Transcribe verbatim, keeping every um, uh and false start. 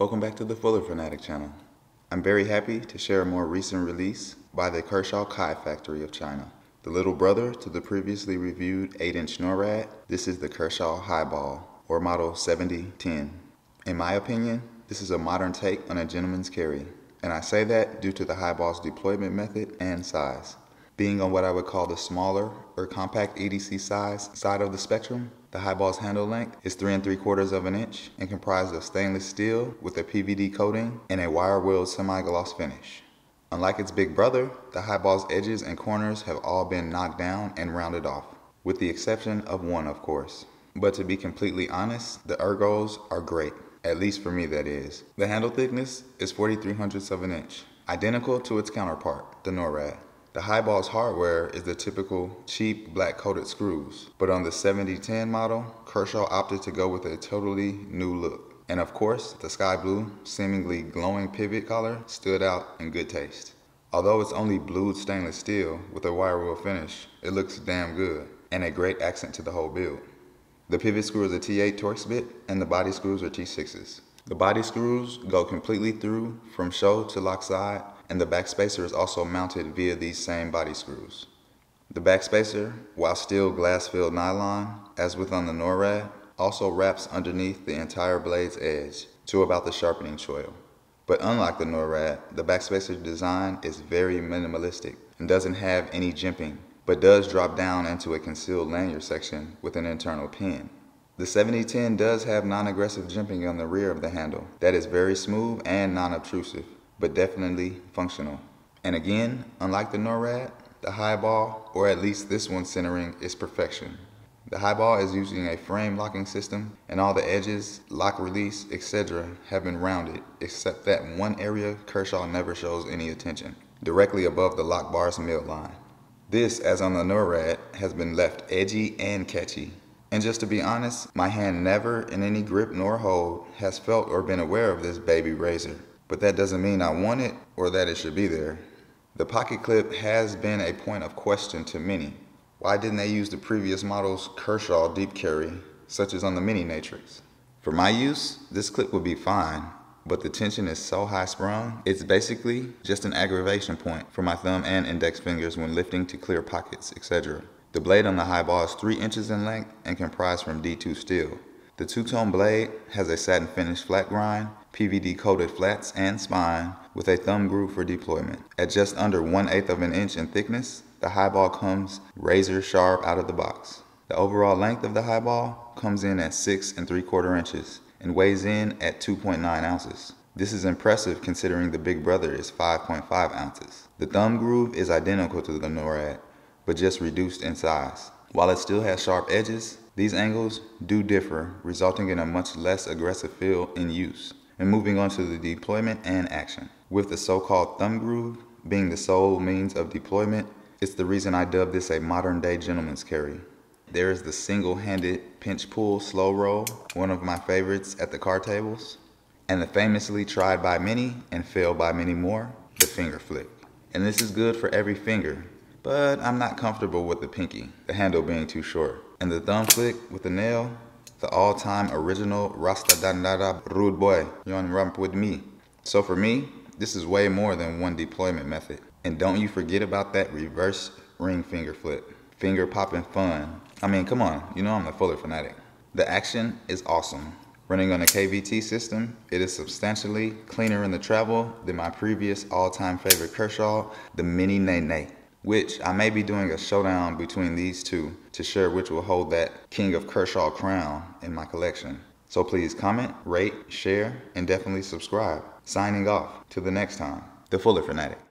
Welcome back to the Fuller Fanatic channel. I'm very happy to share a more recent release by the Kershaw Kai factory of China. The little brother to the previously reviewed eight inch NORAD, this is the Kershaw Highball, or model seventy ten. In my opinion, this is a modern take on a gentleman's carry, and I say that due to the Highball's deployment method and size. Being on what I would call the smaller or compact E D C size side of the spectrum, the Highball's handle length is three and three quarters of an inch and comprised of stainless steel with a P V D coating and a wire wheel semi-gloss finish. Unlike its big brother, the Highball's edges and corners have all been knocked down and rounded off, with the exception of one, of course. But to be completely honest, the ergos are great, at least for me that is. The handle thickness is forty-three hundredths of an inch, identical to its counterpart, the NORAD. The Highball's hardware is the typical cheap black coated screws, but on the seventy ten model, Kershaw opted to go with a totally new look. And of course, the sky blue, seemingly glowing pivot collar stood out in good taste. Although it's only blued stainless steel with a wire wheel finish, it looks damn good and a great accent to the whole build. The pivot screw is a T eight Torx bit and the body screws are T sixes. The body screws go completely through from show to lock side, and the back spacer is also mounted via these same body screws. The back spacer, while still glass-filled nylon, as with on the NORAD, also wraps underneath the entire blade's edge to about the sharpening choil. But unlike the NORAD, the back spacer design is very minimalistic and doesn't have any jimping, but does drop down into a concealed lanyard section with an internal pin. The seventy ten does have non-aggressive jimping on the rear of the handle that is very smooth and non-obtrusive, but definitely functional. And again, unlike the NORAD, the Highball, or at least this one's centering, is perfection. The Highball is using a frame locking system, and all the edges, lock release, et cetera have been rounded, except that one area Kershaw never shows any attention, directly above the lock bar's mill line. This, as on the NORAD, has been left edgy and catchy. And just to be honest, my hand never, in any grip nor hold, has felt or been aware of this baby razor. But that doesn't mean I want it or that it should be there. The pocket clip has been a point of question to many. Why didn't they use the previous model's Kershaw deep carry, such as on the Mini Natrix? For my use, this clip would be fine, but the tension is so high sprung, it's basically just an aggravation point for my thumb and index fingers when lifting to clear pockets, et cetera. The blade on the Highball is three inches in length and comprised from D two steel. The two-tone blade has a satin finish flat grind, P V D coated flats and spine with a thumb groove for deployment. At just under one eighth of an inch in thickness, the Highball comes razor sharp out of the box. The overall length of the Highball comes in at six and three quarter inches and weighs in at two point nine ounces. This is impressive considering the big brother is five point five ounces. The thumb groove is identical to the NORAD, but just reduced in size. While it still has sharp edges, these angles do differ, resulting in a much less aggressive feel in use. And moving on to the deployment and action. With the so-called thumb groove being the sole means of deployment, it's the reason I dub this a modern-day gentleman's carry. There is the single-handed pinch-pull slow roll, one of my favorites at the card tables, and the famously tried by many and failed by many more, the finger flick. And this is good for every finger, but I'm not comfortable with the pinky, the handle being too short. And the thumb flick with the nail, the all-time original Rasta Dandada rude boy, you on rump with me. So for me, this is way more than one deployment method. And don't you forget about that reverse ring finger flip. Finger popping fun. I mean, come on, you know I'm the Fuller Fanatic. The action is awesome. Running on a K V T system, it is substantially cleaner in the travel than my previous all-time favorite Kershaw, the Mini Nene, which I may be doing a showdown between these two to share which will hold that King of Kershaw crown in my collection. So please comment, rate, share, and definitely subscribe. Signing off till the next time, the Fuller Fanatic.